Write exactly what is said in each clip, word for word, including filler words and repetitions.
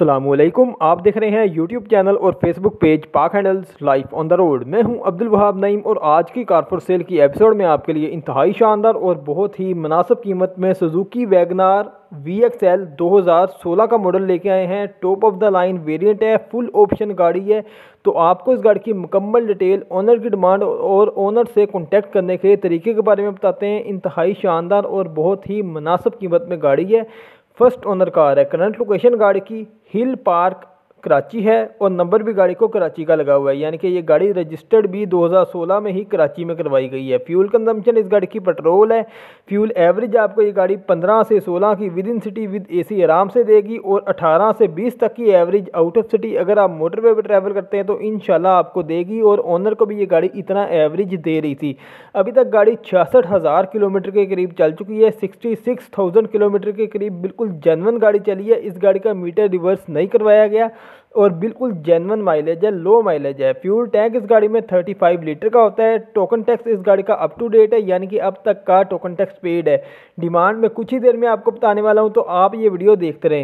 अस्सलामुअलैकुम। आप देख रहे हैं यूट्यूब चैनल और Facebook page Pak handles life on the road. मैं हूं अब्दुल वहाब नईम और आज की कार फॉर सेल की एपिसोड में आपके लिए इंतहाई शानदार और बहुत ही मुनासिब कीमत में Suzuki WagonR V X L दो हज़ार सोलह का मॉडल लेके आए हैं। Top of the line variant है, फुल ऑप्शन गाड़ी है। तो आपको इस गाड़ी की मुकम्मल डिटेल, ओनर की डिमांड और ओनर से कॉन्टैक्ट करने के तरीके के बारे में बताते हैं। इंतहाई शानदार और बहुत ही मुनासिब कीमत में गाड़ी है। फर्स्ट ओनर कार है। करंट लोकेशन गाड़ी की हिल पार्क कराची है और नंबर भी गाड़ी को कराची का लगा हुआ है, यानी कि ये गाड़ी रजिस्टर्ड भी दो हज़ार सोलह में ही कराची में करवाई गई है। फ्यूल कंजम्पशन इस गाड़ी की पेट्रोल है। फ्यूल एवरेज आपको ये गाड़ी पंद्रह से सोलह की with in city with AC आराम से देगी और अठारह से बीस तक की एवरेज आउट ऑफ सिटी अगर आप मोटरवे पर ट्रैवल करते हैं तो इंशाल्लाह आपको देगी। और ओनर को भी ये गाड़ी इतना एवरेज दे रही थी। अभी तक गाड़ी छियासठ हज़ार किलोमीटर के करीब चल चुकी है। सिक्सटी सिक्स थाउजेंड किलोमीटर के करीब बिल्कुल जेन्युइन गाड़ी चली है। इस गाड़ी का मीटर रिवर्स नहीं करवाया गया और बिल्कुल जेन्युइन माइलेज है, लो माइलेज है। फ्यूल टैंक इस गाड़ी में पैंतीस लीटर का होता है। टोकन टैक्स इस गाड़ी का अप टू डेट है, यानी कि अब तक का टोकन टैक्स पेड है। डिमांड में कुछ ही देर में आपको बताने वाला हूं, तो आप ये वीडियो देखते रहें।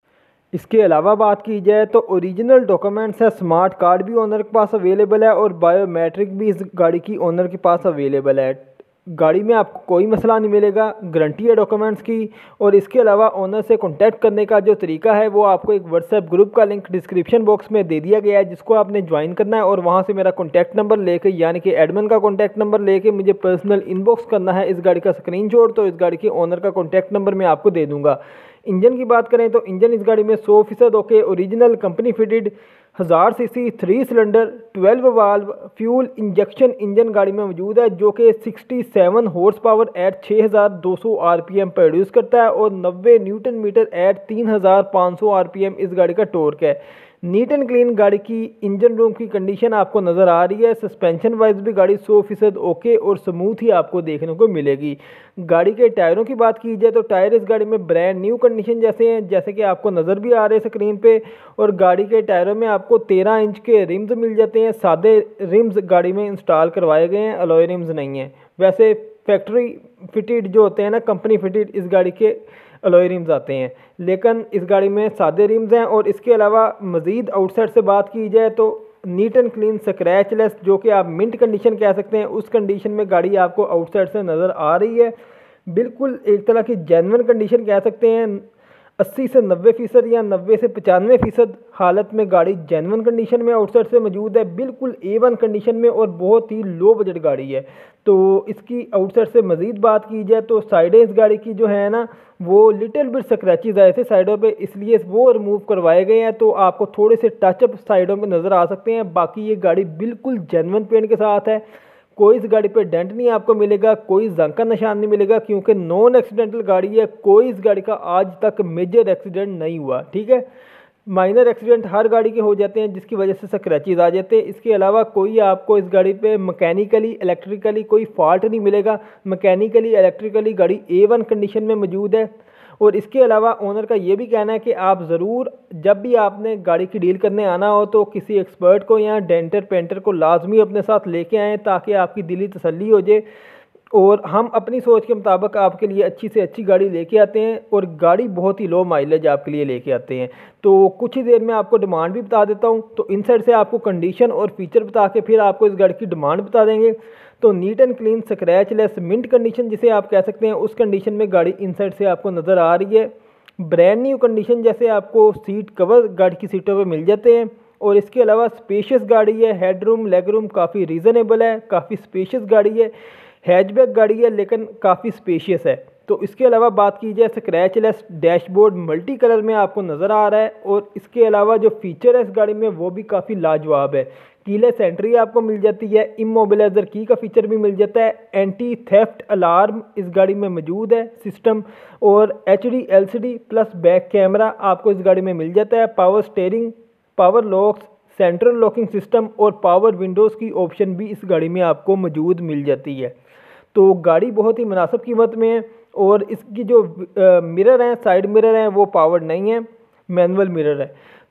इसके अलावा बात की जाए तो ओरिजिनल डॉक्यूमेंट्स है। स्मार्ट कार्ड भी ओनर के पास अवेलेबल है और बायोमेट्रिक भी इस गाड़ी की ओनर के पास अवेलेबल है। गाड़ी में आपको कोई मसला नहीं मिलेगा, गारंटी है डॉक्यूमेंट्स की। और इसके अलावा ओनर से कांटेक्ट करने का जो तरीका है वो आपको एक व्हाट्सएप ग्रुप का लिंक डिस्क्रिप्शन बॉक्स में दे दिया गया है, जिसको आपने ज्वाइन करना है और वहां से मेरा कांटेक्ट नंबर लेके, यानी कि एडमिन का कांटेक्ट नंबर लेके मुझे पर्सनल इनबॉक्स करना है इस गाड़ी का स्क्रीनशॉट। तो इस गाड़ी के ओनर का कांटेक्ट नंबर मैं आपको दे दूंगा। इंजन की बात करें तो इंजन इस गाड़ी में सौ फीसद ओके, ओरिजिनल कंपनी फिटेड हज़ार C C three cylinder twelve valve fuel injection engine गाड़ी में मौजूद है, जो कि सड़सठ हॉर्स पावर एट छः हज़ार दो सौ आरपीएम प्रोड्यूस करता है और नब्बे न्यूटन मीटर एट तीन हज़ार पाँच सौ आरपीएम इस गाड़ी का टॉर्क है। नीट एंड क्लीन गाड़ी की इंजन रूम की कंडीशन आपको नज़र आ रही है। सस्पेंशन वाइज भी गाड़ी सौ फीसद ओके और स्मूथ ही आपको देखने को मिलेगी। गाड़ी के टायरों की बात की जाए तो टायर इस गाड़ी में ब्रांड न्यू कंडीशन जैसे हैं, जैसे कि आपको नज़र भी आ रहे हैं स्क्रीन पे। और गाड़ी के टायरों में आपको तेरह इंच के रिम्स मिल जाते हैं। सादे रिम्स गाड़ी में इंस्टॉल करवाए गए हैं, अलॉय रिम्स नहीं है। वैसे फैक्ट्री फिटेड जो होते हैं ना, कंपनी फिटेड इस गाड़ी के अलॉय रिम्स आते हैं, लेकिन इस गाड़ी में सादे रिम्स हैं। और इसके अलावा मज़ीद आउटसाइड से बात की जाए तो नीट एंड क्लीन स्क्रैचलेस, जो कि आप मिंट कंडीशन कह सकते हैं, उस कंडीशन में गाड़ी आपको आउटसाइड से नज़र आ रही है। बिल्कुल एक तरह की जेन्युइन कंडीशन कह सकते हैं। अस्सी से नब्बे फ़ीसद या नब्बे से पचानवे फ़ीसद हालत में गाड़ी जेन्युइन कंडीशन में आउटसाइड से मौजूद है, बिल्कुल ए वन कंडीशन में और बहुत ही लो बजट गाड़ी है। तो इसकी आउटसाइड से मज़ीद बात की जाए तो साइडें इस गाड़ी की जो है ना, वो लिटिल बिट स्क्रैचेज आए थे साइडों पे, इसलिए वो रिमूव करवाए गए हैं। तो आपको थोड़े से टचअप साइडों में नज़र आ सकते हैं। बाकी ये गाड़ी बिल्कुल जेन्युइन पेंट के साथ है। कोई इस गाड़ी पे डेंट नहीं आपको मिलेगा, कोई जंग का निशान नहीं मिलेगा, क्योंकि नॉन एक्सीडेंटल गाड़ी है। कोई इस गाड़ी का आज तक मेजर एक्सीडेंट नहीं हुआ, ठीक है। माइनर एक्सीडेंट हर गाड़ी के हो जाते हैं, जिसकी वजह से स्क्रैचेज आ जाते हैं। इसके अलावा कोई आपको इस गाड़ी पे मैकेनिकली इलेक्ट्रिकली कोई फॉल्ट नहीं मिलेगा। मैकेनिकली इलेक्ट्रिकली गाड़ी ए वन कंडीशन में मौजूद है। और इसके अलावा ओनर का ये भी कहना है कि आप ज़रूर जब भी आपने गाड़ी की डील करने आना हो तो किसी एक्सपर्ट को या डेंटर पेंटर को लाजमी अपने साथ लेके आएँ, ताकि आपकी दिली तसल्ली हो जाए। और हम अपनी सोच के मुताबिक आपके लिए अच्छी से अच्छी गाड़ी लेके आते हैं और गाड़ी बहुत ही लो माइलेज आपके लिए लेके आते हैं। तो कुछ ही देर में आपको डिमांड भी बता देता हूं। तो इन साइड से आपको कंडीशन और फीचर बता के फिर आपको इस गाड़ी की डिमांड बता देंगे। तो neat and clean scratchless mint condition जिसे आप कह सकते हैं, उस कंडीशन में गाड़ी इन साइड से आपको नज़र आ रही है। ब्रांड न्यू कंडीशन जैसे आपको सीट कवर गाड़ी की सीटों पर मिल जाते हैं। और इसके अलावा स्पेशियस गाड़ी है। हेड रूम लेग रूम काफ़ी रीज़नेबल है, काफ़ी स्पेशियस गाड़ी है। हैचबैक गाड़ी है लेकिन काफ़ी स्पेशियस है। तो इसके अलावा बात की जाए स्क्रैचलेस डैशबोर्ड मल्टी कलर में आपको नज़र आ रहा है। और इसके अलावा जो फीचर है इस गाड़ी में वो भी काफ़ी लाजवाब है। कीलेस एंट्री आपको मिल जाती है। इमोबिलाइजर की का फीचर भी मिल जाता है। एंटी थेफ्ट अलार्म इस गाड़ी में मौजूद है सिस्टम। और H D L C D plus back camera आपको इस गाड़ी में मिल जाता है। Power steering, power locks, central locking system और पावर विंडोज़ की ऑप्शन भी इस गाड़ी में आपको मौजूद मिल जाती है। तो गाड़ी बहुत ही मुनासिब कीमत में है। और इसकी जो आ, मिरर हैं, साइड मिरर हैं, वो पावर्ड नहीं है, मैनुअल मिरर है।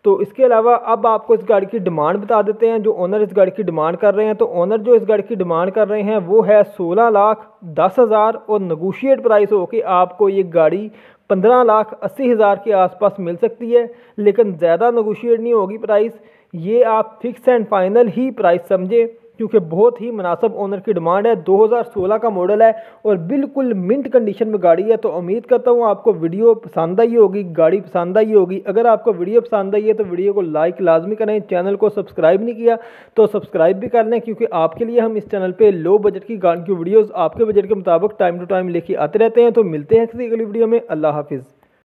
तो इसके अलावा अब आपको इस गाड़ी की डिमांड बता देते हैं, जो ओनर इस गाड़ी की डिमांड कर रहे हैं। तो ओनर जो इस गाड़ी की डिमांड कर रहे हैं वो है सोलह लाख दस हज़ार और नेगोशिएट प्राइस हो कि आपको ये गाड़ी पंद्रह लाख अस्सी हज़ार के आसपास मिल सकती है, लेकिन ज़्यादा नेगोशिएट नहीं होगी प्राइस। ये आप फिक्स एंड फाइनल ही प्राइस समझे, क्योंकि बहुत ही मुनासिब ओनर की डिमांड है। दो हज़ार सोलह का मॉडल है और बिल्कुल मिंट कंडीशन में गाड़ी है। तो उम्मीद करता हूँ आपको वीडियो पसंद आई होगी, गाड़ी पसंद आई होगी। अगर आपको वीडियो पसंद आई है तो वीडियो को लाइक लाजमी करें। चैनल को सब्सक्राइब नहीं किया तो सब्सक्राइब भी कर लें, क्योंकि आपके लिए हम इस चैनल पर लो बजट की गाड़ी की वीडियोज़ आपके बजट के मुताबिक टाइम टू टाइम लेके आते रहते हैं। तो मिलते हैं किसी अगली वीडियो में। अल्लाह हाफिज़।